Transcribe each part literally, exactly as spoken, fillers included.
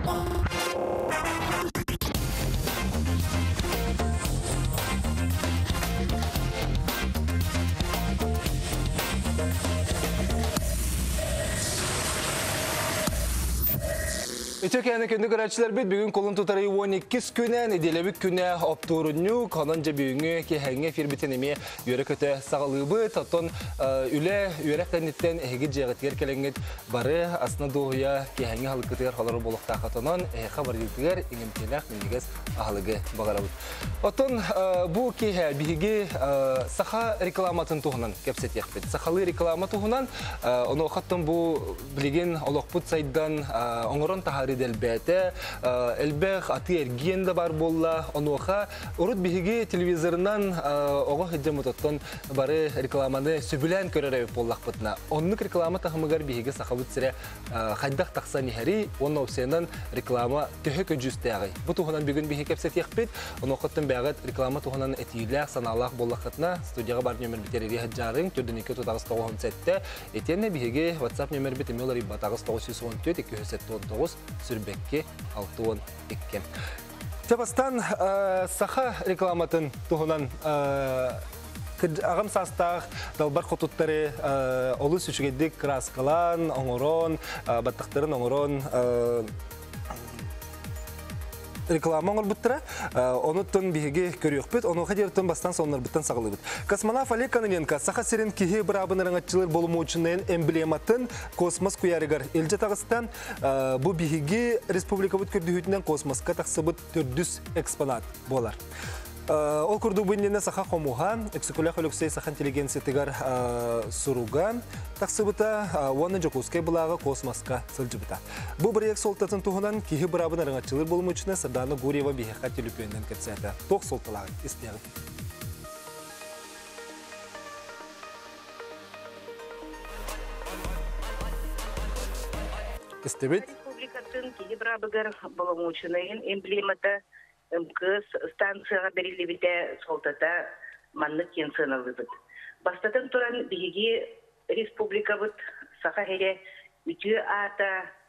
Türkiye'nin kendi görevçiler bir bugün kolun tutarı on iki güne nedelebik güne opturunyu kanonca büyüğünü ki henge firbitinimi yöre kötü sağlığı taton üle yöre kanitten ehgi cağıtger kelengit barı aslında doğuya ki henge halıkıtır haları bolukta katanan haber yükler inimtiler mindiges ahlığı bağırabı. Oton bu ki bihigi saha reklamatın tuğunan kepset yakbet. Sahalı reklama tuğunan onu kattım bu bilgin olakput saydan ongoron tahari elbette elbette atıyor giyende var bolla onuha urut bihigi televizöründen oğuk hicamutotton barı reklamanı sübülen körerek bollak butna onluk reklama tahmıgar bihigi sakabut sire haydak taksani heri onun opsiyondan reklama tühük öncüstəği bu tuğunan bugün bihigi kepset yakbet onu kattım bağıt reklama tuğunan etiyle sanallah bollakatna studiyaga bar nömer biteriye haccarın türden iki tutağız toğun sette etiyenne bihigi WhatsApp nömer bitemiyorlar batağız toğuz yüz on dört iki yüz on dokuz Sürbekki altı on iki. Tebastan saha reklamatın tuğunan ağam sastağ dalbar kututları olu süçügedik kraskalan, oңорон, batıqtарын oңорон reklama olur buttura. Onu tun bihigi körüyor bit. Onu hadir tun bastan sonlar bitten sağlı bit. Kosmonavt Oleg Kononenko saha serin kihi brabın rangçılar bolumu uçundan emblematın kosmos kuyarıgar. Elce tağıstan bu bihigi Respublika bit kürdühütünden kosmoska taqsıbıt türdüs eksponat bolar. Ol kurdu bundan saha komuha, eksikula holuksay saha inteligensiya tigar suruga, taqsıbıta onun jokuskay bulağı kosmoska sılcıbıta. Bu proyekt soltatın tuğunan kihi brabın rangçılar bolumu uçuna Sadana Guriyeva bihiqa telefonidan ketsiyata. Toq soltalağı isteyelim. İstebit? Respublikatın kihi brabıgar bolumu uçunayın emblemata kız станцияға берилибите солтата маннык кен сыналыбыт. Бастатан туран биги республикабыт саха хере үтү ата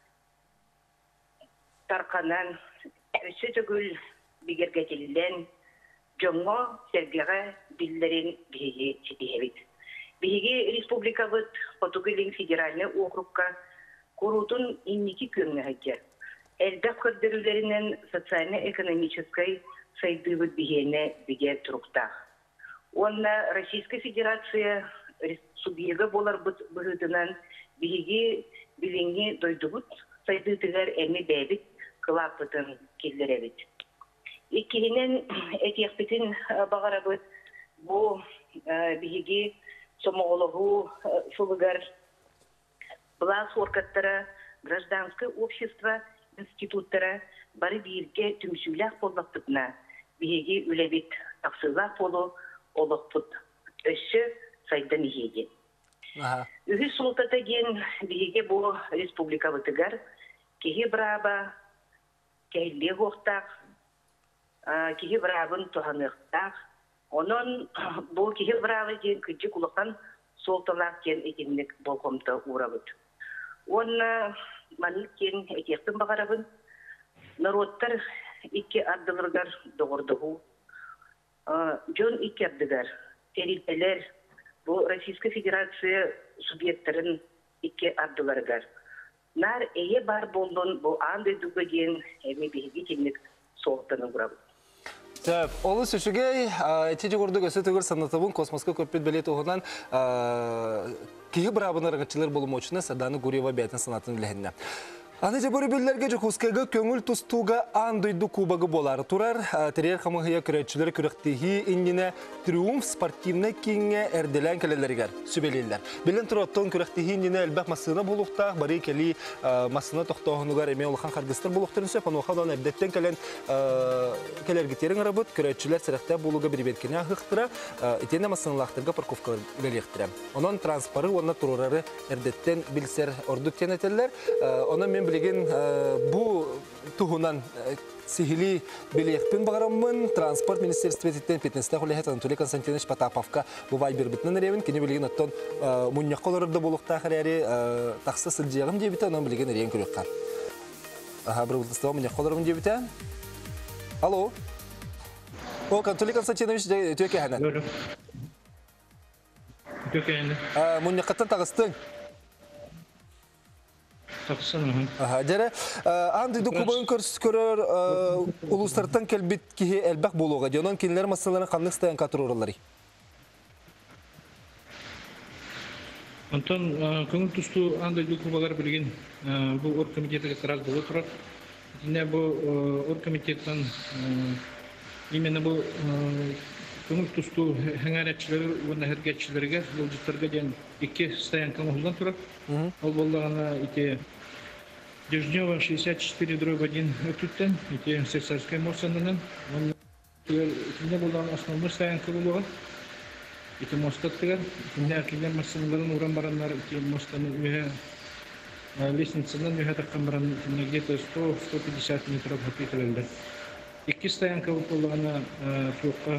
тарканан өсө төгүл бигергетилден жоңго сергеге биллерин биги читебит. Биги республикабыт Потугилин федеральный округка курутун инники көңгө Элдак көрдөрүлөрүнөн социально-экономической сайдыбыт бигене биге туруктах. Онна Российская Федерация субъега болар быһытынан биги билинги дойдубут сайдытыгар эми бэбит кылапытын киллеребит. Иккинен этиякпитин багарабыт бу биги сомогологу сулугар блас оркаттара гражданское общество институттары бары бирге түмсүләк боллактыкна биги үлебит таксылак болу олокпут өссө сайдан иеди. Үһү султата ген биги бу республика бытыгар киһи браба кейле гохтак киһи брабын туханыктак онон бу киһи браба ген күчү кулактан солталак ген экенлик болкомто урабыт. Онна манныкен этектен багарабын народтар икки ардылыргар догордугу жон икки ардыгар терилпелер бу Российская Федерация субъекттарын икки ардыларгар нар эйе бар болдон бу андай дугеген эми биги киник соктаны бурабы. Тәп, олы сүшігей, etçeci kurdu göse tügür sanatımın kosmoska köpet beleti oğunan kihi brabını rıgıtçılar bulumu uçuna Sadana Guriyeva beytin sanatını bilhenne. Anıca bu rübüllerge cukuskayga köngül tustuğga anduydu kubagı bolar. Turar, terer xamıhıya küretçileri kürektiği indine triumf sportivne kinge erdelen kelelerger, sübeliller. Bilen turotton kürektiği indine elbək masına buluqta, bari keli masına toxtoğunugar eme olğan xargıstır buluqtırın söp, onu oxadan erdetten kelen kelergiterin arabıt, küretçiler sıraqta buluğa bir betkine ahıqtıra, etene masınalaxtırga parkovkalar beliyektirem. Onun transparı, onun tururarı erdetten bilser orduk teneteller, onun men bilgin bu tuhunan sihili bilekpin bağıramın transport ministerstvetten fitness'te huliyet Anatoly Konstantinovich Potapovka bu vay bir bitnen revin kini bilgin atton munyaq olurdu buluqta xarari taqsa sılcıyağım diye biten onun bilgin reyen körüqqa. Ага, бір ұлтыстығы мұне қолырым дебіте. Алло. О, Анатолий Константинович, төке әні. Төке әні. Мұне қаттан тағыстың? Тағыстың, ага. Жәрі, аңдыйды күбойын көрір ұлыстарттан кәлбет кейі әлбәқ болуға. Жонан кенілер масыларын қанның стаян қатыр оралары? Антон, көңіл тұсту аңдыйды күбалар білген бұл ор комитетіге қыраз болу тұрар. Діне бұл ор комитеттен именно бұл көңіл тұсту хәңәрәтшілері, оны әргәтшілерге, олжыттарға ден екі стоянканы ұлдан тұрар. Ол болдағана ите Дежнева шестьдесят четыре дробь один өтіттен, ите Сексарская мостанынан. Итінде болдаған основной стоянка болуға. Ите мостаттығар. Итінде әкелер массанларын уран баранлар ите мостаны өйе лестницадан өйе таққан баран где-то сто — сто пятьдесят метров өтетілерді. Екі стоянка болдағана суыққа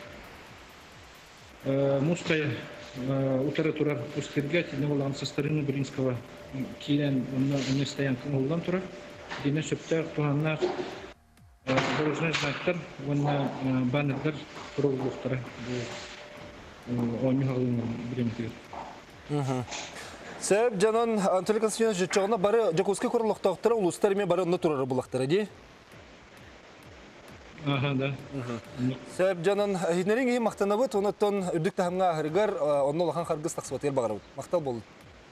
Муская утары турар пустырга, тине болған со стороны Бринского кейлен он стоянка болдан турар. Дине сөптер туғаннақ дорожный знактар, онна баннерлер тұру бұқтары. Оны ғалың білемдер. Сөп, жанан Анатолий Константинович жоғына бары Жакускай құрылықтақтары ұлыстарымен бары ұнна тұрары бұлақтары, де? Ага, да. Сөп, жанан хинерин кейі мақтана бұд, онаттан үрдік тағымға ғырғар, онны олақан қарғыз тақсыбат ер бағар бұд. Мақтал болын.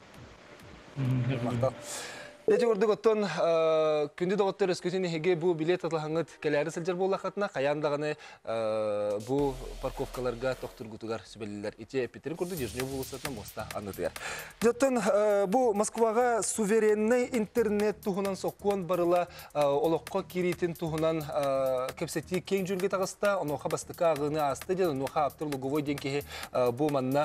Мақтал. Дети көрдік оттан күнді доғыттар өскөтін еге бұл билет атылғаңыд кәләрі сілжер болу қатына, қаяндағыны бұл парковкаларға тоқтыр күтігар сүбелілер. Ите Петерин көрді Дежнев болысатына моста анытығар. Жоттан бұл Москваға суверенный интернет тұғынан соқуан барыла олыққа керейтін тұғынан көпсетті кең жүрге тағыста, оноға бастыққа ағыны асты ден, оноға аптыр луговой денкеге бұл манна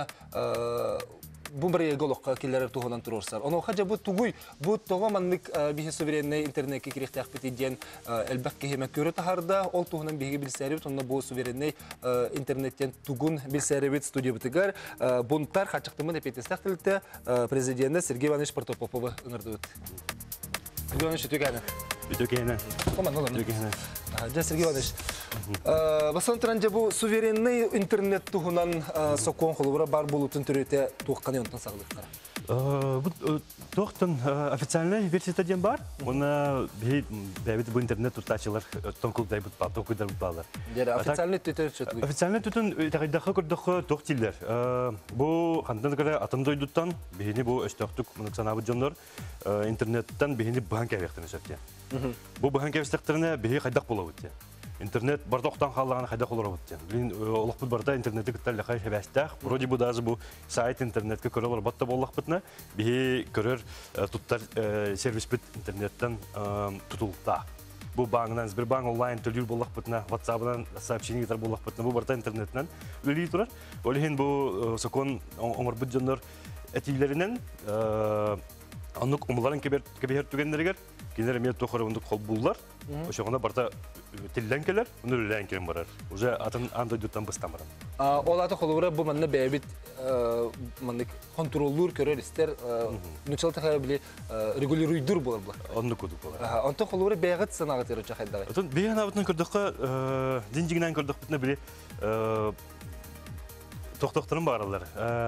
Бу бір егі олыққа келері туғынан тұрорсар. Оны қажа бұ тұғый, бұ тұға маннық бейі суверенный интернетке керекті ақпет еден әлбәк кехеме көрі тахарда, ол тұғынан бейгі білсәрі бұд, онына бұ суверенный интернеттен тұғын білсәрі бұд студия бұтығар. Бұнтар қачықтымын әпетестақ тілікті президенті Сергей Иванович Протопоповы ұңырды бұд. Сергей Иванович, өтек әні? Өтек әні. Оман, олан. Жа, Сергей Иванович. Басан тұранжа бұл суверенный интернет тұғынан соқуан қолыбыра бар болутын түрете туыққаны онтан сағылықтары? Тоқтын официальный версия бар. Оны бәйбіті бұл интернет тұттачылар тонқылдай бұт бал, тоқыдар бұт балар. Официальный түтін шөтлік? Официальный түтін тағайдақы көрдіқі тоқ тилдер. Бұл қандын көрі атымды ойдыттан, бейіні бұл өстіқтік мұнық санабы жонлар интернеттен бейіні бұған кәвектіні сөпте. Бұл бұған кәвестіқтеріне бейі қайдақ бола өтте. Интернет бардоқтан қалағаны қайда қолыр өтте. Білін олық бұд барда интернетті күттәлі қай шәбәстәқ. Бұроди бұд азы бұл сайт интернетке көрілер батта болақ бұтына. Бейі көрір тұттар сервис бұд интернеттен тұтылықта. Бұл бағынан, Сбербанк онлайн төлір болақ бұтына, WhatsApp-ынан сообщение кетер болақ бұтына. Бұл барда интернеттен өлі тұрар. Олеген бұл соқон оңыр бұд жонлар әтейлерінен анық ұмыларын кебер түгендерігер. Кенер мен тоқыры ұндық қол бұллар. Ошоғына барда тілден келер, ұныр үлән келен барар. Уже атын андай дүттен бұстан барам. Ол аты қолуыра бұл манна бәйбіт контроллур көрер істер, нүчалты қая біле регулируйдур болар бұлар. Онны көдік болар. Онтан қолуыра бәйғыт санағыт ер өтші қайдағы? Отын бәйған абытын көрдіққа, ден-жігінен көрдіқ бұтына біле тоқтықтырын бағаралар.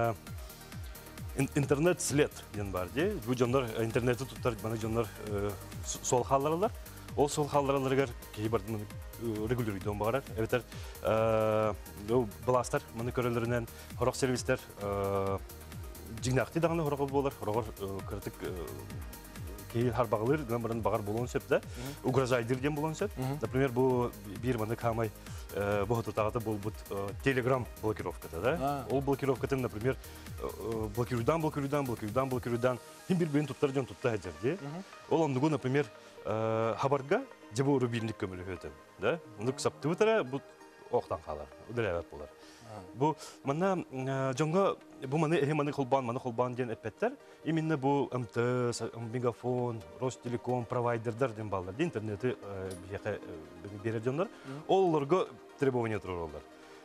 Интернет след ден бар де. Бұл жондар интернетті тұттар, баны жондар сол қаларалар. Ол сол қалараларығар кейбардың регулируйдуын бағарар. Әбетер, бұластар, мұны көрелерінен хорақ сервистер жигнақты дағаны хорақы болар. Хорағыр кірдік кейі har бағылыр, нөмірін бағар болуын сөпті. Угрожайдыр ден болуын сөп. Например, бұл бір мұны қамай бұғыты тағаты бұл бұд телеграм блокировката. Ол блокировкатын, например, блокируйдан, блокируйдан, блокируйдан, блокируйдан. Хим бір-бірін тұттар ден тұтта әдерде. Ол ондығы, например, хабарға жабу рубильник көмілі өтін. Ондық сапты бұтара бұл оқтан қалар, ұдыр әвәт болар. Бұл мана жоңға бұл маны эхе маны қолбан, маны қолбан ден әппеттер. Именно бұл МТС, Мегафон, Ростелеком, провайдердар ден балдар. Интернеті берер жоңдар. Оларға требования тұрыр олар.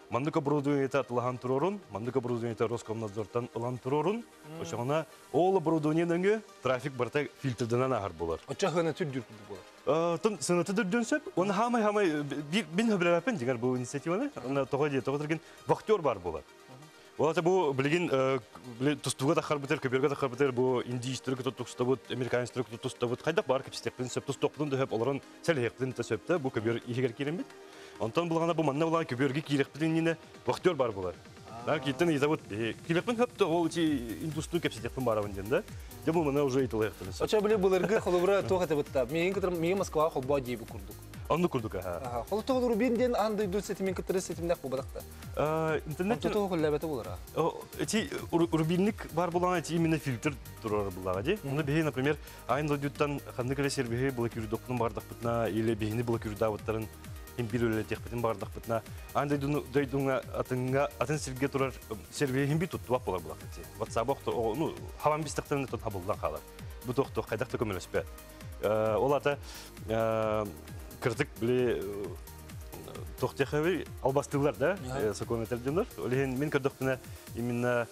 мандык оборудование-та атылахан турорун, мандык оборудование-та Роскомнадзортан ылан турорун, ошоңна ол оборудование-нөңө трафик барта фильтрденен ахар болар. Оча хына түр болар. Тон сынаты дүрдөнсөп, оны хамай-хамай бин хөбүлөппен дигер бу инициативаны, аны тога дие тоготырген вахтер бар болар. Олата бу билген тустуга да харбытер, көбөргө да харбытер, бу индийстер тустабыт, американстер тустабыт, кайдак бар кепстекпен сөп тустоктун да хөп олорун селехтин та сөптө, бу көбөр игер керемет. Онтон булгана бу манна булган көбөргө кирекпин вахтер бар болар. Да, киттен изавут кирекпин хөптө ол чи индустрия кепстекпен барабын денде. Дебу мына уже итылыктыр. Оча биле буларга холобра тога табытта. Мен китер мен Москва холба дибу курдук. Анны курдук, ага. Ага, хол тога рубинден андай дусет мен китер сетимдак бу бадакта. Э, интернет тога холлабата булара. Эти рубинник бар булган эти именно фильтр турар булага ди. Муну бе, например, айында дюттан хандык сервиси блокируйдуктун бардак бутна или бехини блокируйдавыттарын им бирөлө техпетин бардак бутна. Айында дойдунга атынга атын сирге турар сервиси им битут туап булар булак эти. WhatsApp ну хаван бистактан тон хабылдан калар. Бу токто кайдакта көмөлөспө. Э, олата кырдык биле тохтехави албастылар да, соконетелдер. Олен мен кырдыкпына именно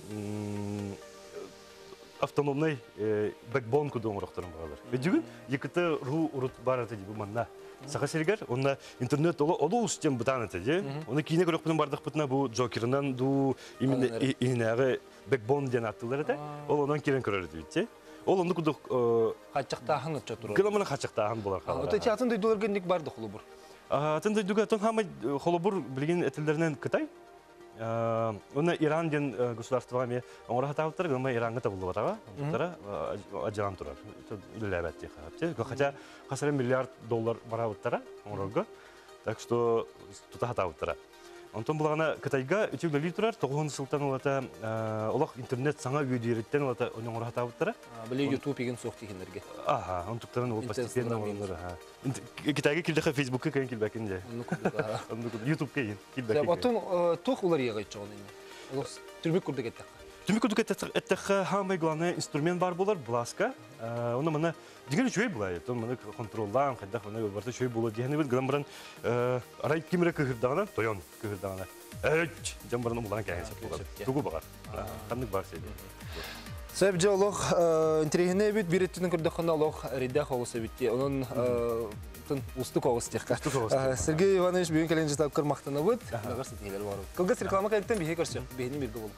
автономный бэкбон кудоңрохторун багалар. Бедүгүн еките ру урут бараты ди бу манна. Сага сергер, онда интернет оло оло систем бутаны теди. Оны кине көрөкпүнүн бардык бутна бу Джокернан ду именно инеге бэкбон ден аттылар да. Ол онан кирен көрөр дибит. Ол онду кудук качактахан отча турар. Гыламына качактахан болар калар. Ото театрын дойдуларга ник барды холобур. А тен дойдуга тон хамы холобур билген этилдеринен Кытай. Оны Иран ден государствога ме оңра хатаптыр, гыма Иранга табылды батага. Тара ажан турар. Лебет тиха. Хотя касар миллиард доллар барабыттара оңрога. Так что тута хатаптыра. Антон булгана Кытайга үтүглөли турар, тогуз сылтан улата олак интернет саңа үйдөрүттен улата оңра хатаптыра. Биле YouTube деген сок дегендерге. Аха, он туктарын ол постепенно олар. Китайга килдеха Facebookка кайын килбекинде. YouTube-ка килбекинде. Отон тох улар ягай чагын. Ол түрбек курдук этте. Түмүк курдук этте хамай главный инструмент бар болар, бласка. Оны мына деген чөй булай. Тон мына контролдан, кайда мына барта чөй болот дегени бит гламбран арай кимре кыгырдагана, тоyon кыгырдагана. Эч, жамбарны булган кайын сатылган. Тугу багар. Кандык бар сейди. Сөп жолох интерегене бит биретинен курдукана лох рида холысы битти. Онун тын усты когус техка. Сергей Иванович бүгүн келенже тапкыр мактанабыт. Дагы сетелер бар. Кылгыс реклама кайттан бихе көрсө. Бехини бирге болду.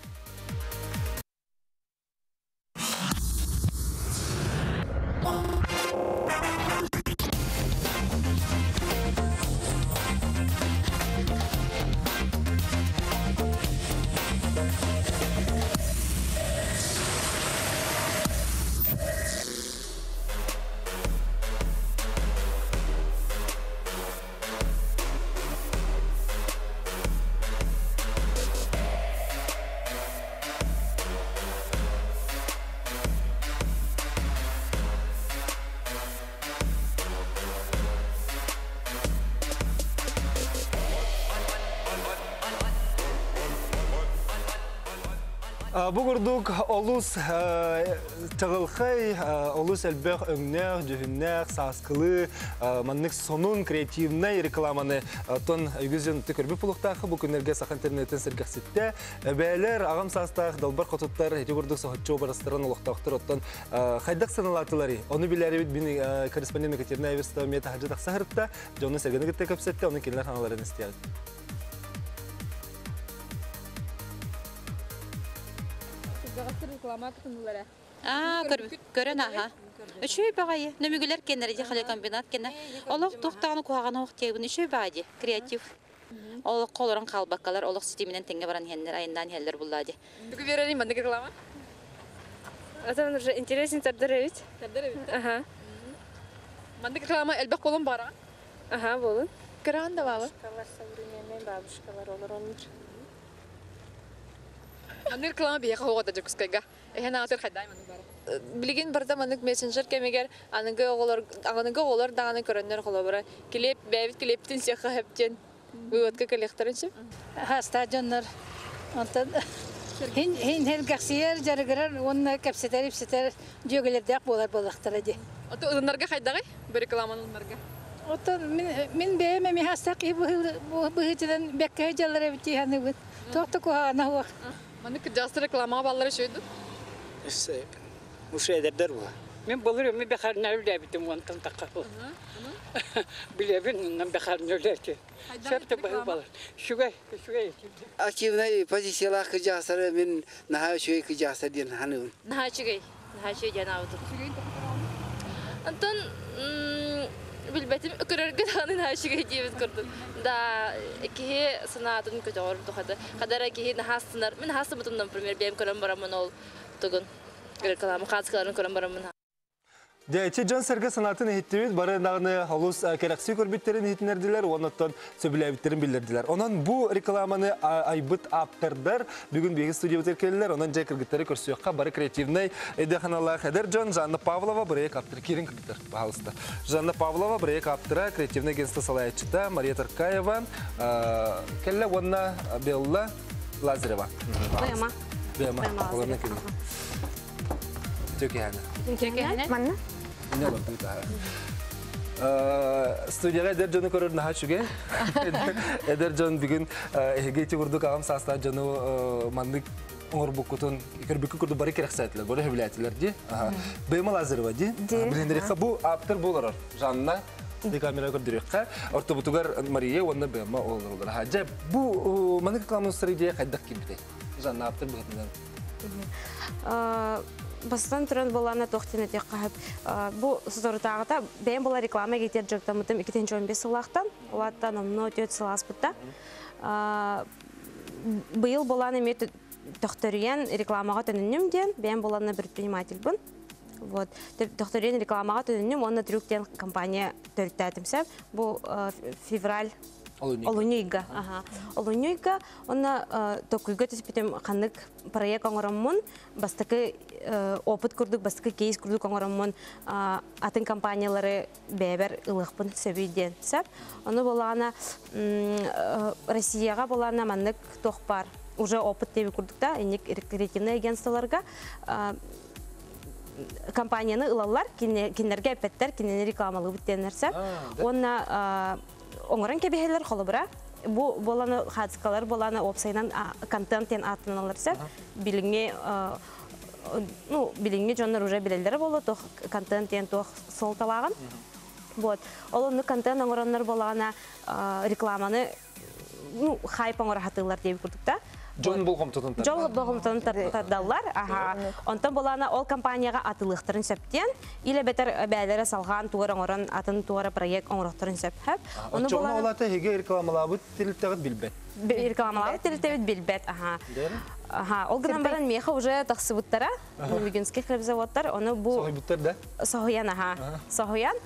Бугурдук олус тагылхай, олус элбэх өңнэх, жөһүннэх, саскылы, маннык сонун креативный рекламаны тон үгүзүн түкөрбү пулуктахы бу күннерге сак интернеттен сергекситте. Бәйлер агам састах далбар котуттар жогурдук сохотчу барастыран улуктактыр оттон хайдак саналатылары. Оны билери бит бин корреспондент Екатерина Эверстова мета хаджатак сахыртта, жону сергене гитте көпсетте, оны келер ханаларын истият. А, көрөн аха. Үчөй багайы. Нөмүгүлөр кенери жахалы комбинат кене. Олок токтаганы куаганы октебин үчөй багайы. Креатив. Олок колорон калбаккалар, олок системинен теңге баран хендер айындан хеллер буллады. Бүгү берелим банда реклама. Атан уже интересен тардыревит. Тардыревит. Аха. Банда реклама элбек колон бара. Аха, болун. Кран да бабы. Калар современный бабушкалар олар олар. Банда реклама бия хогода жокускайга. Эхен атыр хадайм аны бара. Билген барда манык мессенджер кемегер аныгы оголор аныгы оголор даганы көрөннөр холобора. Клип бевит клиптин сеха хептен. Выводка коллекторынчы. Ха стадионнар. Антан хин хин хел гаксиер жаргырар онна капсетер ипсетер жөгөлөрдәк болар болактар ди. Аты ылынарга хайдагы? Бер рекламаны ылынарга. Отон мен мен беме ми хастак и бу бу хитен бекке жаллары бити ханы бут. Тохта ку хана ва. Маны кыжасы реклама баллары шөйдү. Isse müşehederler bu. Мен болырым мен бехар нәүлдә битем вантан таккапы. Билебин нәм бехар нәүлдә. Шәпте бай балар. Шугай, шугай. Aktivne pozisiyalar kıcasları min naha şöy kıcasa diyen hanım. Нахачыгай, нахачы жанабыты. Антон билбетим көрөргө таны нахачыгай дебит көрдүм. Да ки санатын көтөр тухады. Кадара ки нахасынар. Мен хасы бутум, например, бем көрөм барамын ол тугун. Реклама каскаларын көрөм барамын. Дәйче Жан Сәрге санатын ehittiğimiz bari nağını halus kereksi körbitlerin ehittinerdiler, ondan söbülebitlerin bildirdiler. Ondan bu reklamanı aybıt aptırdılar. Bugün bir stüdyo terkeliler, ondan jay kırgıtları körsüyokka bari kreativnay ede kanallar Heder Can, Janna Pavlova buraya kaptır. Kirin kırgıtlar pahalısta. Janna Pavlova buraya kaptıra, kreativnay gençte salayatçıda, Maria Tarkayeva, kelle onna Bella Lazareva. Бема. Bema. Olanı kirin. Çok yani. Манна? Ne oldu daha? Stüdyoya Eder Can'ı korur naha şuge. Eder Can bugün geçi kurduk ağam sastan Can'ı mandık onur bukutun körbükü kurdu bari kerek saatler, bari hüvilayetler diye. Beyma Lazareva diye. Bilindirikha bu aptır bolar Janna. Bir kamera kurduruyorka. Orta butugar Maria onda beyma olur. Haca bu mandık kamusları diye kaydak gibi de. Janna aptır bugün. Бастан туран болана тохтина тек кахып. Бу сорутагыта бен була реклама кетер жактамытым эки миң он беш сылактан. Улаттан мно төт сыласпытта. Быйыл боланы мет тохториян рекламага төнүнүм ден, бен боланы предпринимательбин. Вот. Тохториян рекламага төнүнүм, онна трюктен компания төрттәтимсәп, бу февраль Олунюйга, ага. Олунюйга, онна токуйга теспитем канык проект оңороммун, бастакы опыт курдук, бастакы кейс курдук оңороммун, атын компаниялары бәбер ылыхпын сөбүйден сәп. Оны болана Россияга болана маннык тохпар. Уже опыт теби курдукта, эник креативный агентстволарга компанияны ылалар, кинерге әппеттер, кинені рекламалы бүттенерсәп. Онна оңырын кебехелер қолыбыра. Бу боланы хатскалар, боланы опсайнан контенттен атыналарса, биліңе, ну, биліңе жонлар уже билелері болу, тоқ контенттен тоқ сол талағын. Вот. Ол оны контент оңыранлар болағына рекламаны, ну, хайп оңыра хатылар деп күрдікта. Жон болғым тұтын тардалар. Жон болғым тұтын тардалар. Онтан болана ол компанияға атылықтырын сөптен, иле бетер бәлері салған туғыр оңырын, атын туғыры проект оңырықтырын сөпхәп. Жоғына олаты хеге рекламалабы теліптәғыт білбәт? Рекламалабы теліптәғыт білбәт. Ол гынан баран меха уже тақсы бұттара, Небегинский хлебзаводтар, оны бұл... Соғай бұттар да? Соғыян, аха. Соғыян.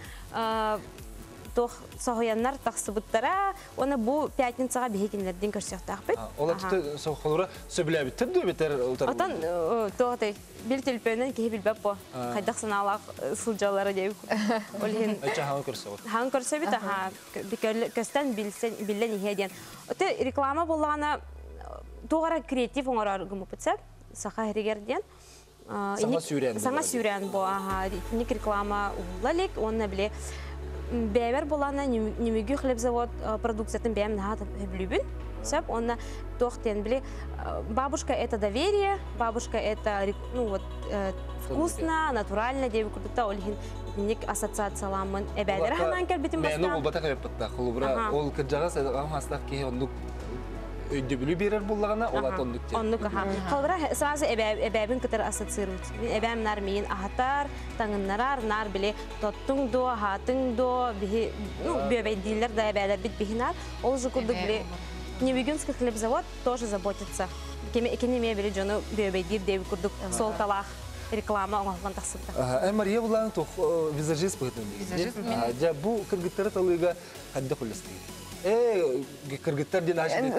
Соғыяннар тақсы бұттара, оны бұл пятницаға бейгенлерден көрсеқтақ бет. Ола тұты соғылыра сөбілі әбіттір дөй беттер? Отан тоғытай, біл телпеуінен кейі білбәп бұл. Қайдақ саналақ сылжалары дейбі. Әйтші хаңын көрсе бұл? Хаңын көрсе бет, көстен білден ехе дейін. Оты реклама болағына тоғара креатив оңарар ғымы бұтсап, сақа әрегерден. Саңа сүйрен? Саңа сүйрен бұл. Ник реклама ұлалек, оны біле бәбер болана немеге хлебзавод продукциятын бәм наға білюбін. Сөп, онна тоқтен біле, бабушка это доверие, бабушка это, ну вот, вкусно, натурально дейбі күрдікта, олхин ник ассоциацияламын әбәлері ханан кәрбетін бастан. Мәні ол бата қайыптықта, құлыбыра, ол кіржаға сәдіғам хастақ кейі ондық өйді білу берер болағына, ол ат ондық ден. Ондық, аха. Құлыбыра сразу әбәбін күтір ассоциирует. Әбәм нар мейін ахатар, таңыннарар, нар біле тоттың до, хатын до, бөбәйдейлер да әбәлер бит бейінар. Ол жүкірдік біле Небегинский хлебзавод тоже заботится. Кенеме біле жоны бөбәйдер дейбі күрдік сол талақ реклама оңалған тақсыпта. Әй Мария бұлағын тоқ визажист бұғытын дейбі. Бұл кіргіттері талыға қадды құлыстығы. Эй, кыргыттар ден ашын.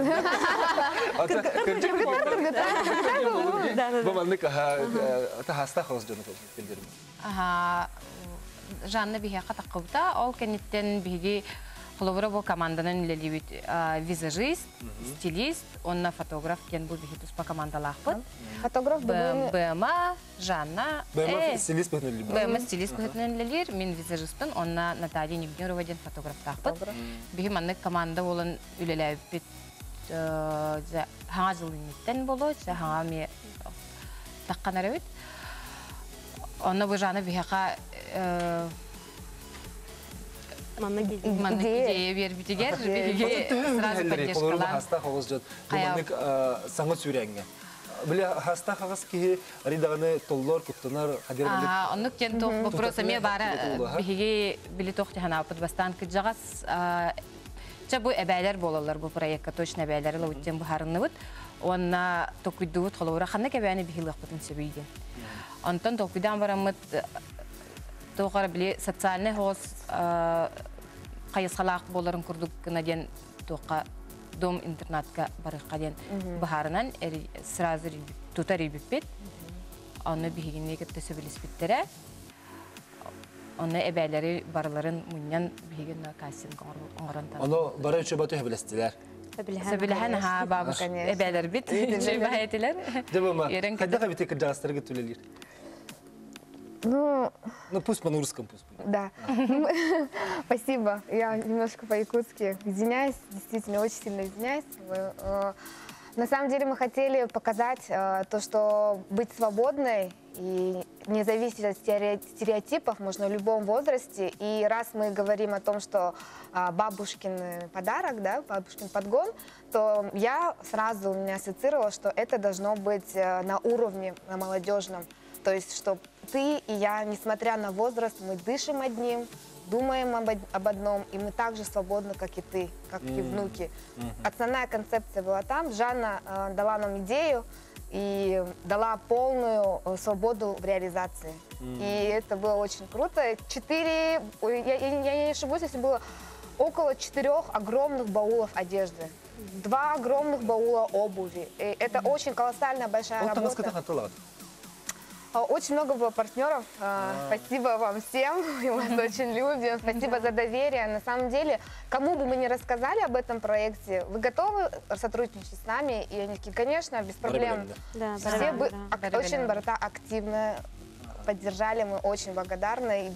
Бұл маңдық хаста қоз жоны білдерім. Жанны бейхеқа таққыбыта, ол кәнеттен бейге Холовра бу команданын лелибит визажист, стилист, онна фотограф кен бу бихитус по командалахпыт. Фотограф БМА, Жанна. БМА стилист бихитнен лелибит. БМА стилист бихитнен лелир, мен визажистпын, онна Наталья Невнерова ден фотограф тахпыт. Бихи маннык команда болын үлеләбит хаңа жылынеттен болу, хаңа ми таққанарабит. Онна бу Жанна бихақа Маннык идея бербитигер, биге сразу поддержкалан. Хаста хогыз жот. Маннык саңа сүрәңгә. Биле хаста хогыз ки ридаганы толлор куттанар хадир биле. Ага, оннук кен тох вопроса ме бара биге биле тох тахана подбастан кыжагас ча бу эбәйләр болалар бу проектка точно эбәйләр ла үттен бу харынныбыт. Онна токуйдут холора ханна кебәне бихилык бутын себейген. Антон токуйдан барамыт тоғара биле социальный хос қайысқалақ боларын күрдік кінаден тоқа дом интернатқа барыққа ден бұхарынан сразу тұтар ебіппет. Оны бігігіне кетті сөбіліспеттері. Оны әбәлері барыларын мұниян бігігін кастинг оңырантар. Оны бары үші баты өбілістілер? Сөбіліған ха бабыш әбәлер бит. Үші бәйетілер. Дебома, қайдаға бітек жағастырғы төлелер? Ну, ну пусть по-нурскому, пусть. Да. Спасибо. Я немножко по-якутски извиняюсь, действительно очень сильно извиняюсь. На самом деле мы хотели показать то, что быть свободной и не зависеть от стереотипов можно в любом возрасте. И раз мы говорим о том, что бабушкин подарок, да, бабушкин подгон, то я сразу у меня ассоциировала, что это должно быть на уровне, на молодежном. То есть, что ты и я, несмотря на возраст, мы дышим одним, думаем об, об одном, и мы так же свободны, как и ты, как mm-hmm. и внуки. Mm-hmm. Основная концепция была там. Жанна э, дала нам идею и дала полную э, свободу в реализации. Mm-hmm. И это было очень круто. Четыре, я, я, я не ошибусь, если было около четырех огромных баулов одежды. Два огромных баула обуви. И это mm-hmm. очень колоссальная большая вот работа. Очень много было партнеров. А. Спасибо вам всем. Мы вас очень любим. Спасибо за доверие. На самом деле, кому бы мы ни рассказали об этом проекте, вы готовы сотрудничать с нами? И они такие, конечно, без проблем. Да, все бы очень брата активно поддержали. Мы очень благодарны.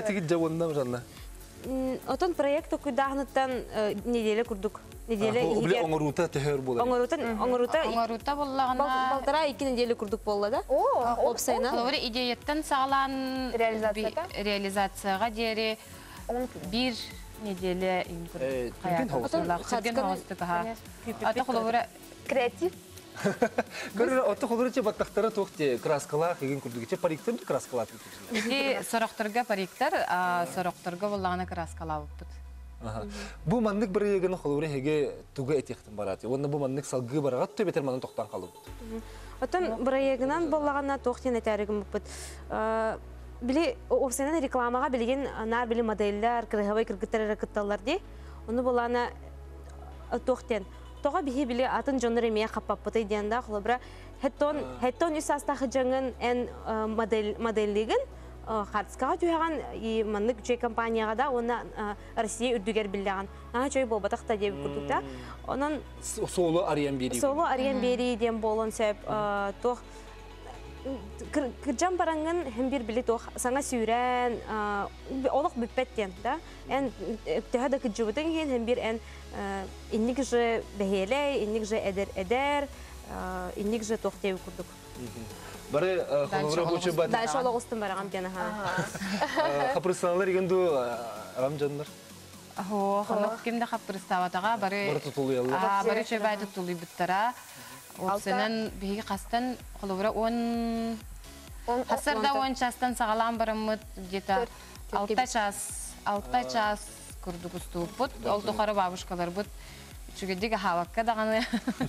Отон проекту кудагнаттан неделе курдук. Неделе игер. Оңорута төһөр була. Оңорута, оңорута. Оңорута буллагана. Балтара ике неделе курдук булла да? О, опсайна. Лори идеяттан саглан реализацияга дери бир неделе инкурдук. Сырген хостук ха. Ата холовра креатив. Көрөр отто холорче баттактары тохте краскалар деген күрдүгече париктер краскалар. Ди сорокторга париктер, а сорокторга буллагана краскалар бут. Бу маннык бир егени холоры хеге туга этехтен барат. Онда бу маннык салгы барагат төбетер манын токтан калып. Отон бир егенен буллагана тохтен этеригим бут. Били опсенен рекламага билген нар били модельлер, кыргыбай кыргыттар кытталар ди. Уну булана тохтен Тоға бихи білі атын жоныр емея қаппаппыты дейінді құлыбыра. Хэттон үс астағы жаңын ән модельлігін қартысқаға түйіған маннык жөй компанияға да оны Россия үрдігер білдіған. Аға жөй болбатақта деп күрдікті. Онын Солу ариян бері. Солу ариян бері дем болын сөп. Кыржан бараңын hem bir bilet o sana süren oluk büpetten da en tehada kıcıbıdan gen hem bir en innik je behele innik je eder eder innik je toxtev kurduk. Bari xolora boçu bat. Dayş olaq ustum barağam gene ha. Xapırsanlar gendu ramjanlar. Ho, xonaq kimde xapırstavataga bari. Bari tutuluyallar. Ah, bari çöbay tutuluy bittara. Опсенен биги кастан холовра он хасарда он частан сагалам барамыт где-то алты час алты час курдугусту бут алты хара бабушкалар бут чугедиге хавакка даганы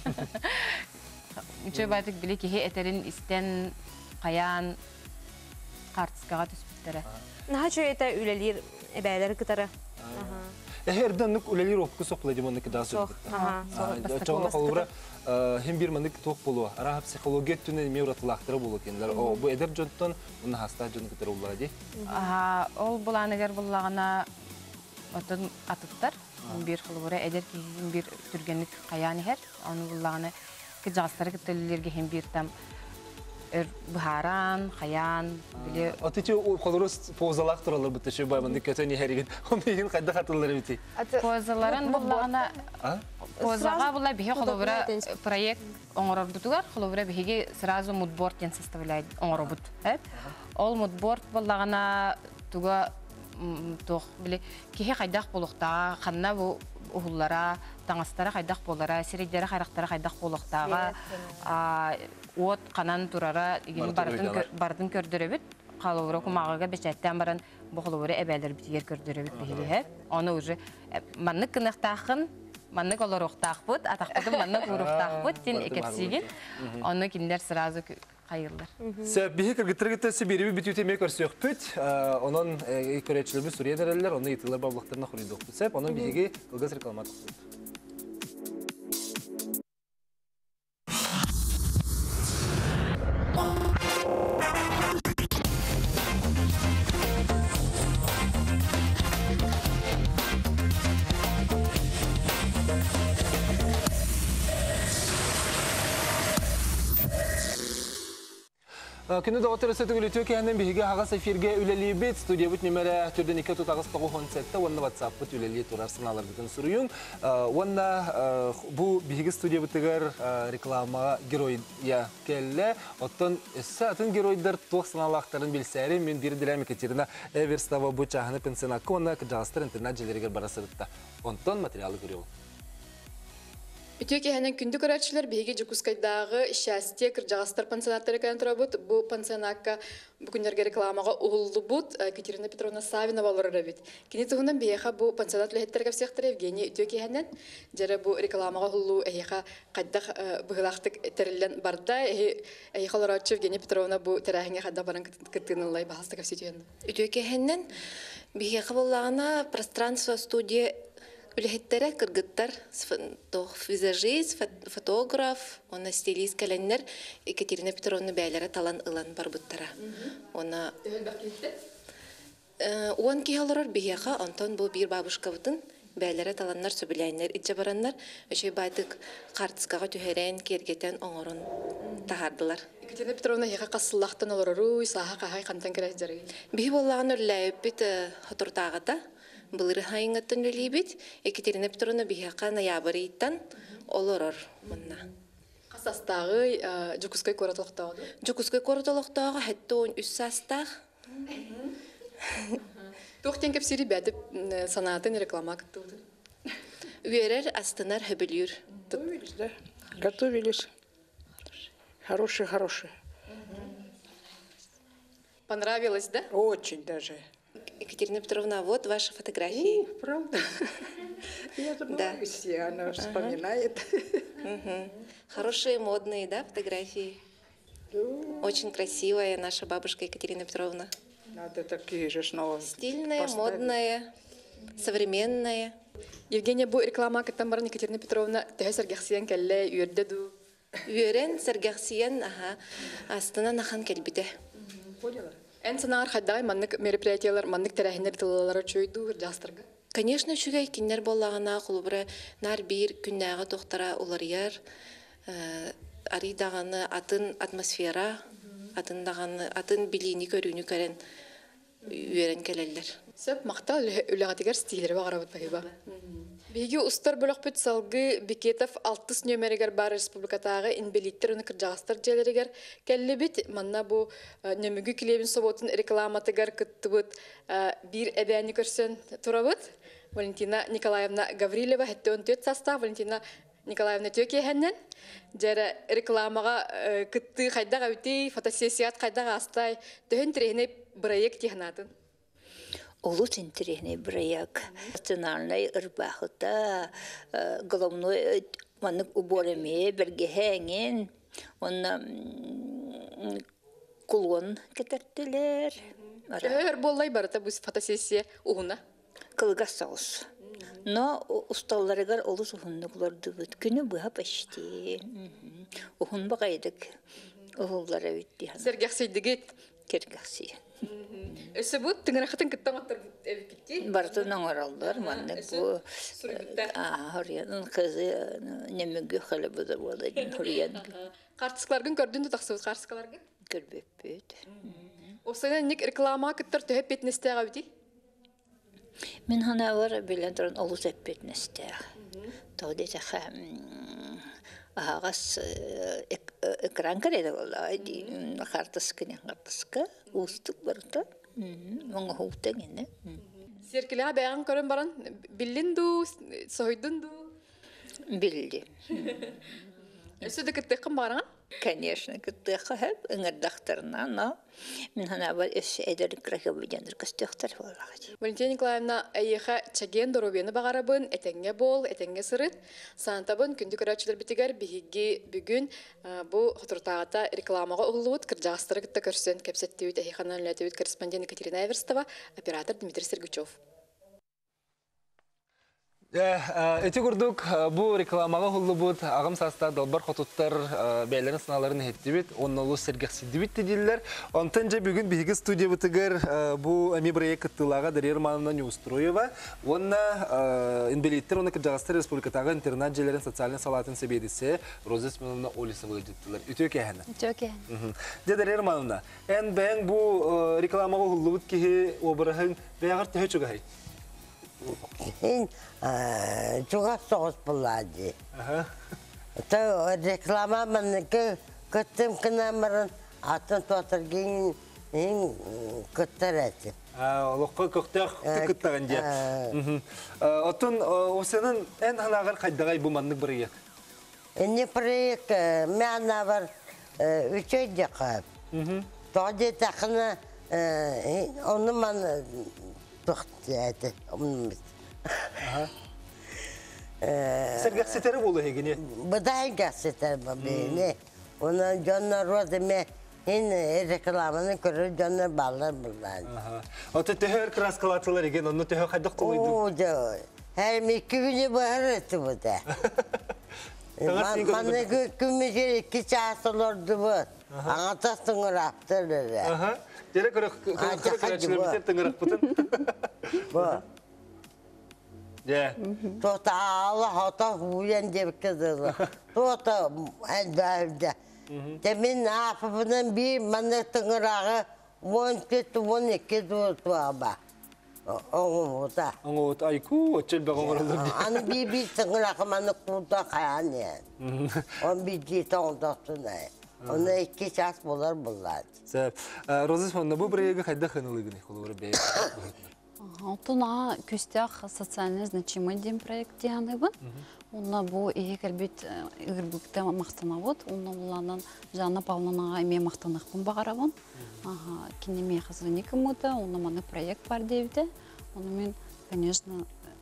үчө байтык билеки хе этерин истен каян картскага түспүттере наха чö эте үлелир эбелер кытары Herden nuk uleli ropku sokla dimonda ki dası. Aha. Çoğunluk olura hem bir mandık tok bulu. Ara psikolojik tüne mevratlaqtırı bulu kendiler. O bu eder jonton onu hasta jon kıtır olurlar di. Aha, ol bulanıgar bullağına otun atıtlar. бир холбора эдер кийин бир түргенlik каян хер. Аны буллаганы кыжастары кытыллерге хем бир там Бухаран, Хаян, били. Атычы холорос позалак туралар бит ше байманды көтөни херигин. Онын кайда хатылар бит. Позаларын буллагана позага була бихе холобра проект оңорордутугар, холобра бихеге сразу мудборд ден составляет оңоробут. Ол мудборд буллагана туга тох били кихе кайдак булуктага, ханна бу ухуллара, таңастара кайдак болара, сириддери хайрактара кайдак булуктага, от канан турара игин бардын бардын көрдөрөбүт. Калыбыра кумагага бечеттен баран бу холобра эбелер битигер көрдөрөбүт бихиле. Аны уже маннык кынактахын маннык олороқтақпыт, атақпыдым маннык уруқтақпыт, тен екетсеген, оны киндер сразу қайылдар. Сәп, бейі кіргіттіргітті Сибирі бітютеме көрсек бүт, оның көрәтшілімі Сүриядерелер, оны етілер баблықтарына құрыйды оқпыт. Сәп, оның бейге қылғыз рекламат құлды. Күнді дауыттар өсеті үліту кәнен бейге ағас эфирге үлелі бет, студия бұт нөмірі түрден екі тұт ағыз тоғы қонцетті, онына WhatsApp бұт үлелі тұрар сыналар бүтін сұруың. Онына бұл бейге студия бұттығар рекламаға геройя кәлі, оттан өсі атын геройдар тоқ сыналақтарын білсәрі, мен бір діләм Екатерина Эверстава бұл чағыны пенсионақы, онына жағыстар интернет желерігер барасырытта. Онтан материалы көрі ол. Үтіе кәһәнен күнді көрәтшілер бейге Жукускайдағы счастье кіржағастар пансионаттары кән тұра бұд. Бұл пансионатқа бүкіндерге рекламаға ұғылды бұд. Екатерина Петровна Савинова олыры бет. Кені тұғынан бейеға бұл пансионат үләхеттер кәпсектір Евгений үтіе кәһәнен. Жәрі бұл рекламаға ұғылу әйеға қайдақ бұғылақтық тәрілден барда. Әйеға олыратшы Евгений Петровна бұл тәрәхіңе қайдақ баран күттігінілай бағасты кәпсетуен. Үтіе кәһәнен бейеға болағына пространство студия үләхеттері кыргыттар, визажист, фотограф, оны стилист кәләннер Екатерина Петровна бәйлері талан ылан бар бұттара. Оны... Уан кейалырар бейеға, онтан бұл бір бабушка бұтын бәйлері таланнар сөбіләйнер, итче бараннар, өшей байтық қартысқаға түхерен, кергетен оңырын тағардылар. Екатерина Петровна еға қасыллақтан олыру, саға қағай қантан керәздері. Бей болағын өрләйіп біт хотыртағыда, Былыры хайыңаттан өлейбет, Екатерина Петровна бейхақа ноябрыйттан олорор мұнна. Қасастағы Жукускай коратылықтағы? Жукускай коратылықтағы хәтті он үс састақ. Тоқтен кәпсері бәдіп санатын реклама күтті. Үйерер астынар хөбілер. Готовились, да? Готовились. Хорошие-хорошие. Понравилось, да? Очень даже. Екатерина Петровна, вот ваши фотографии. О, правда? Я думаю, все, она вспоминает. Хорошие, модные, да, фотографии? Очень красивая наша бабушка Екатерина Петровна. Надо такие же снова. Стильная, модная, современная. Евгения, бұл реклама кеттен баран Екатерина Петровна тәе сәргәхсиян кәлі үйердеду. Үйерен сәргәхсиян астына нахан кәлбіде. Поняла? Ән санағар қайдай маннык мероприятиялар, маннык тәрәхінер тылылары чөйду жастырға? Конечно, шүгәй кинер болағына құлыбыры нар бір күннәғы тоқтара оларияр, аридағаны атын атмосфера, атын білейні көріні көрен үйерен кәлелер. Сөп мақта үліғатығар стилері бағара бұд бағиба. Беги устар бөлөк бүт салгы Бекетов алтыс нөмерегер бар республикатағы инбелиттер уны кыржағыстар желерегер кәлі бит. Манна бұ нөмігі кілебін соботын рекламатығар күтті бұд бір әбәні көрсен тұра бұд. Валентина Николаевна Гаврилева хәтті он төрт саста, Валентина Николаевна төке әннен. Жәрі рекламаға күтті қайдағы өтей, фотосессият қайдағы астай, төхін тірегіне проект ехнатын. Улус интересный проект. Национальный рыбахта, головной маннык уборами, бергехенген, он кулон кетертелер. Өр боллай барыта бұл фотосессия уғына? Кылгасаус. Но усталларыгар олус уғыннықларды бұд. Күні бұға пәшті. Уғын бағайдық. Уғыллары өтті. Сәргәқсейдігет кергәкси. Өсі бұд, тыңырақытын күттен оттар әбікітті? Бартынан оралдар, манны бу Хурияның қызы немеге халі бұды болды, Хурияның. Қартысқыларғын көрдіңді тақсы бұд қартысқыларғын? Көрбеп бөйді. Осыдан нек реклама күттір төһеп бетіністіға өйді? Мен хана var bilən тұрын олыс әппетіністіға. Тоғды тәқі ағас экран көреді олай, қартысқы, қартысқы, ұстық бұрды. Мұңы хуқтың енді. Серкіліға бәйған көрін баран, білін ду, сойдын ду? Білді. Өсі де күттіқін баран? Конечно, күттіқі әп, үңірдақтарына, но мен хана бар өсі әдерлік рақы бұйдендір күстіқтар болағады. Валентина Николаевна, әйеға чаген доробені бағарабын, әтәңге бол, әтәңге сырыт. Сантабын күнді көрәтшілер бітігер бігіге бүгін бұл құтыртағата рекламаға ұғылуыд, кіржағыстары күтті көрсен кәпсеттеуіт әйеқанан үләтеуіт корреспондент Екатерина Эверстова, оператор Дмитрий Сергучев. Эти күрдік бұл рекламаға құлы бұд, ағым саста далбар қотуттар бәйлерін сыналарын әттебет, оның олы сәргексідді дейділер. Онтан жа бүгін бігі студия бұтығыр бұл әме бірайы күттілаға Дарья Романовна Неустроева. Онна инбелеттер, оны Кыргызстан Республикатағы интернет желерін социален салатын себедісі Роза Смеловна Олесова өйдеттілер. Үті өке әні? Үті өке әні. Де Дарья Романовна, ән бәң бұл рекламаға құлы бұд кеге обырағын бәғыр тәхі чүгі хай? Ин чуга соғыс болады. Реклама мәнекі күттім кінамырын атын туатырген күттір әті. Олыққа көқтіғ күттіғін де. Отын осының ән ғанағыр қайдағай бұл мәнік бір ек? Әне проект мәна бар үш өйде қап. Тоғды тақына оны мәні тұқты әті. Сәргәксетері болу егіне? Бұдай гәксетері бұл бейіне. Оның жонна розы мен рекламаны көрір жонна балар бұлдан. Оты төхер краскалатылар еген, оны төхер қайдық тұлыйды? О, жой. Әрім екі күні бұғыр өті бұда. Маны күмі жер екі часылырды бұд. Аңата сұңыраптыр. Жері көрі-көрі-көрі бітер тұңырақ бұтын? Бұ. Тота алы хота хуян деп кызылы. Тота әнді-әлді. Темен апыбынан бір маны тұңырағы он төрт он екі туа ба. Оңым ота. Оңым ота, айку, өтчел бәғ оңырылыр де. Аны бір-бір тұңырағы маны құлда қаян ең. Он бір жеті оңдақтың әй. Оны екі час болар болады. Роза Смановна, бұл бір егі қайда қынылығын қолы бәйі? Алтына көстяқ социальный значимый дем проект дегенебін. Онна бұл еге кәлбет үгірбікті мақтанавыд. Онна оланын Жанна Павловнаға еме мақтанықпын бағарабын. Кенеме қызыны кімуді, онна маны проект бар дейді. Оны мен, конечно,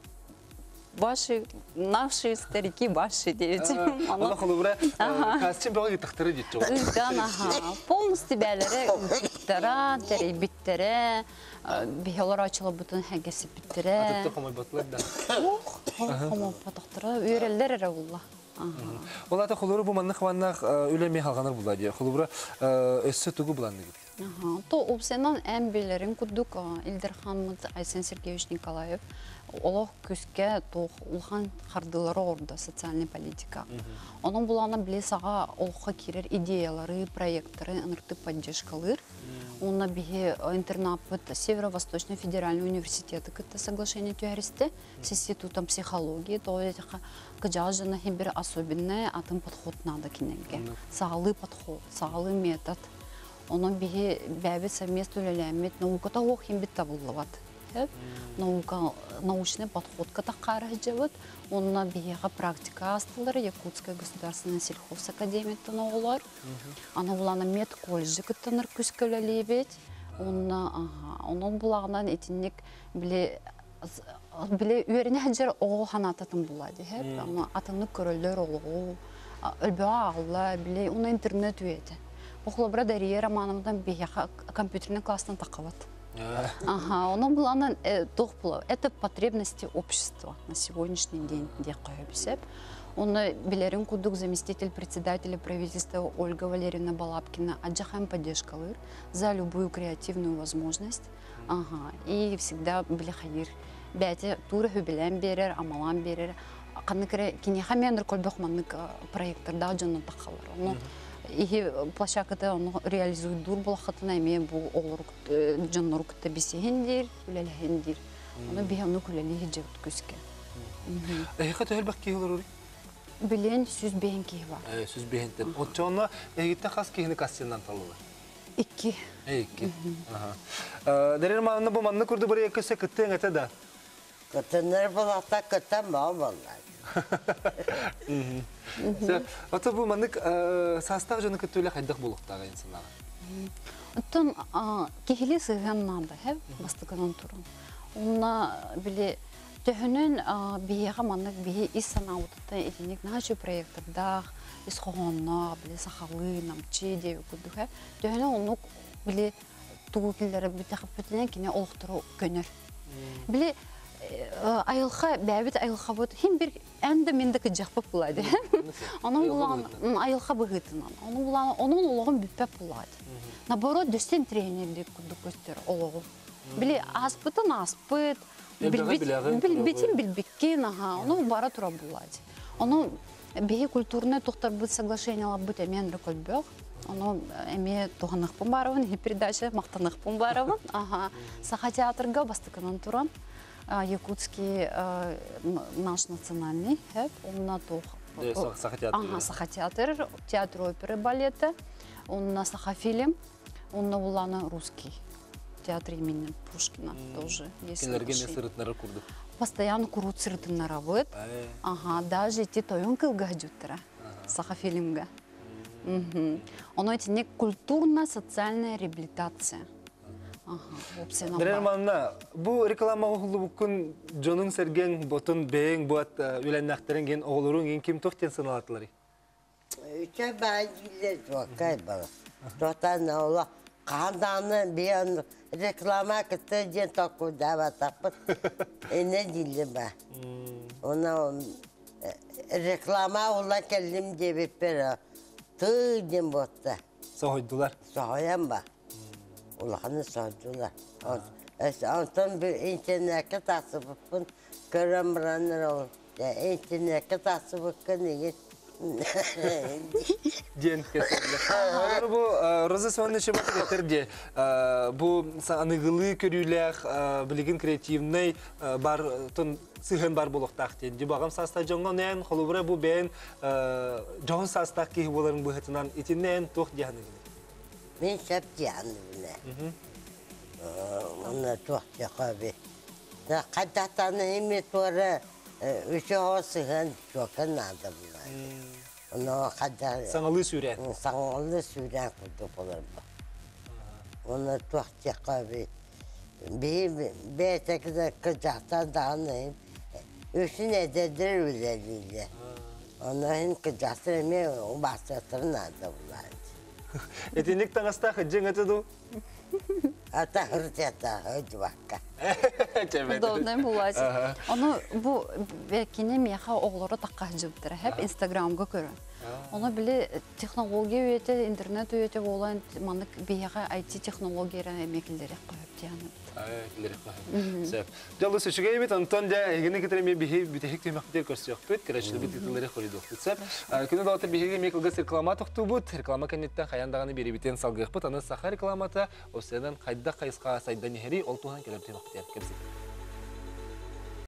ваши, наши старики ваши дейді. Оны қолы бұра қасычын баға етіқтірі дейді жоғы? Үлдан, аха. Полностью бәлері үгіттері, тәрейбіттері, бейолар açılı bütün hengesi bittire. Atıptı komay batılır da. Komay batықтыры, үйрелдер әрі ұлла. Олата құлыры бұл манны қываннақ өлемей қалғаныр бұла де. Құлыры өссі түгі бұланды кеді. То опсенан ән белерін күдік Илдерханмыз Айсен Сергеевич Николаев олық көске ұлған қардылары орында социальный политика. Оның бұланы біле саға олыққа керер идеялары, проекттары, анырты поддержкалыр. Онна бихе интернапыт Северо-Восточный федеральный университеты кітті соглашение тюаристе с институтом психологии. То есть кыжажына бір особенный атын подход надо кенелге. Сағалы подход, сағалы метод. Onun bir бәбі совместно үлеләмет науката оқ химбит табылыват. Наука, научный подход катақары жеват. Онна бияға практика астылары Якутская государственная сельхозакадемияттан оғылар. Ана бұланы мед колледжі күттінір күскөлелебет. Оның бұлағынан етіннік біле үйеріне әджер оғы қанататын болады. Атыны көрілдер оғы, өлбіға ағылы, біле оны интернет үйеті. Бұқылы Дарья Романовнадан бияға компьютерный класстан тақыват. Оның бұланын тоқ бұлау. Это потребности общества на сегодняшний день де қойып сеп. Он билерин кудук заместитель председателя правительства Ольга Валерьевна Балапкина аджахам поддержкалыр за любую креативную возможность. Ага. И всегда были хайыр. Бәте туры хүбелән берер, амалан берер. Каныкре кинехамендер колбах маннык проекттарда жонун такалар. Ну и площадкада оны реализует дур булахатына эме бу олорук жоннорук табисендир, үлелендир. Оны бияны күлели хижет күскә. Эхе төлбәк киһләр. Билен сүз бен киһва. Э, сүз бентен. Отчонна эгитте хас киһне кастендан талылар. Икки. Икки. Ага. Дәрер манны бу манны күрде бер яки секеттен әтә да. Көтенер булакта көтәм баллар. Мм. Ата бу манны састав жаны көтөле хайдак булыктагы инсанага. Оттон кихили сыганнанда һәм бастыканан турын. Онна биле төһөнен бияга маннык бии исанаутта этник начо проекттарда исхонна биле сахалы намчи деп күдүхә. Төһөнен онук биле тугыллары битәхәппетенә кине олохтыру көнер. Биле айылха бәбит айылха бут һәм бер әнде менде кыҗакпы булады. Аның булган айылха быгытынан. Аның булган аның улыгын бүппәп булады. Наоборот, дөстен тренер дип күрдүк көстөр олыгы. Биле аспытын аспыт, билбетин билбеккен, ага, аның бара тура булады. Аның бие культурный тохтар бу соглашениялар бут эмен рекольбек. Аның эме туганыкпын барыбын, передача мактаныкпын барыбын. Ага, Саха театрга бастыканан турам. Якутский наш национальный хэп, он на то. Саха театр. Ага, Саха театр, театр оперы, балета, он на Саха фильм, он на Улана русский театр имени Пушкина тоже есть. Постоянно курут сыртын работ. Ага, даже те тоюн кылгажутра. Саха фильмга. Он эти не культурно-социальная реабилитация. Дәрер манна, бу реклама оғылы бүкін жонын сәрген ботын бәйін бұат үләннәқтерін ген оғылырын ген кем тоқтен сыналатылары? Üçe ben gillet vakay bana. Tohtan ola kandağını bir an reklama kıtı diye toku dava tapıt. E ne dildi ben? Ona reklama ola kellim diye bir pera. Tığ diye botta. Soğuydular? Soğuyan bak. Ulanı soğudular. Ondan bir internete tasıbıpın göremranlar olur. İnternete tasıbıpın iyi. Ден кесілі. Бұл Роза Сауанны шемат кетерде, бұл аныгылы көрілер, білеген креативный бар, сыған бар болуқтақ ден. Бағам саста жоңға нән, қолыбыра бұл бәйін жоң састақ кейі боларын бұғытынан етінен тоқ дияны келі. Мен шәп дияны білі. Оны тоқ дияға бе. Қадақтаны еме торы үші осыған жоқын ады бұлай. Саңалы сүрен? Саңалы сүрен күрді болар ба. Оны тоқ дияға бе. Бәйтәкіде қыжақтан дағаны үшін әдедір үлелілі. Оны қыжақтыр еме бастырын ады бұлай. Этинник таңаста хыджың әтіду? Ата хыртята хыджы баққа. Удобный булать. Оны бу бекине меха оғлары таққа жыбдыр. Хеп Инстаграмға көрін. Оны біле технология өйеті, интернет өйеті болайын, маңдық бейеға ай ти технологиялары әмекілдері қойып дейіні. Әмекілдері қойып. Сәп. Жалды сөшіге емет, Антон да егені кетірі ме бейе бітехік түймәқтер көрсі өқпет, керәшілі бітетілері қойды өқпет. Сәп. Күні дауаты бейеге мекілгіс реклама тоқты бұд, реклама кәнеттен қаяндағаны бері бітен салғы өқпет, аны сақа рекламата, осыдан қайда қайысқа сайдан ехері, ол туған келер түймәқтер.